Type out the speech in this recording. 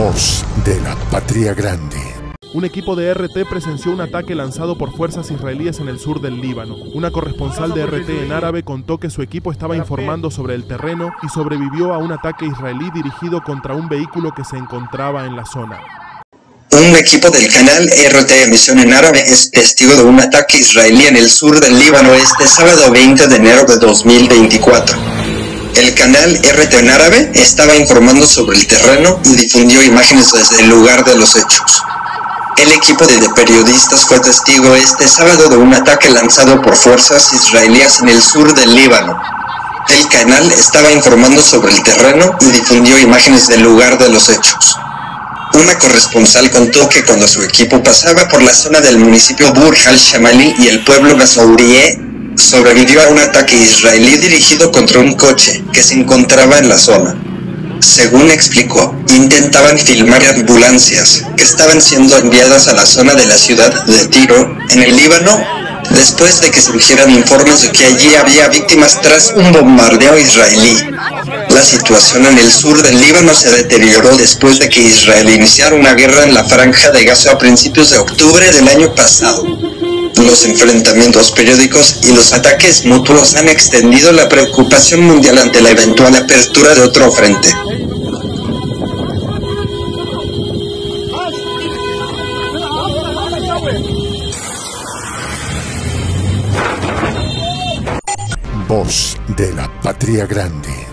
Voz de la Patria Grande. Un equipo de RT presenció un ataque lanzado por fuerzas israelíes en el sur del Líbano. Una corresponsal de RT en árabe contó que su equipo estaba informando sobre el terreno y sobrevivió a un ataque israelí dirigido contra un vehículo que se encontraba en la zona. Un equipo del canal RT Emisión en Árabe es testigo de un ataque israelí en el sur del Líbano este sábado 20 de enero de 2024. El canal RT en Árabe estaba informando sobre el terreno y difundió imágenes desde el lugar de los hechos. El equipo de periodistas fue testigo este sábado de un ataque lanzado por fuerzas israelíes en el sur del Líbano. El canal estaba informando sobre el terreno y difundió imágenes del lugar de los hechos. Una corresponsal contó que cuando su equipo pasaba por la zona del municipio Burj al-Shamali y el pueblo Ghazourie, sobrevivió a un ataque israelí dirigido contra un coche que se encontraba en la zona. Según explicó, intentaban filmar ambulancias que estaban siendo enviadas a la zona de la ciudad de Tiro, en el Líbano, después de que surgieran informes de que allí había víctimas tras un bombardeo israelí. La situación en el sur del Líbano se deterioró después de que Israel iniciara una guerra en la franja de Gaza a principios de octubre del año pasado. Los enfrentamientos periódicos y los ataques mutuos han extendido la preocupación mundial ante la eventual apertura de otro frente. Voz de la Patria Grande.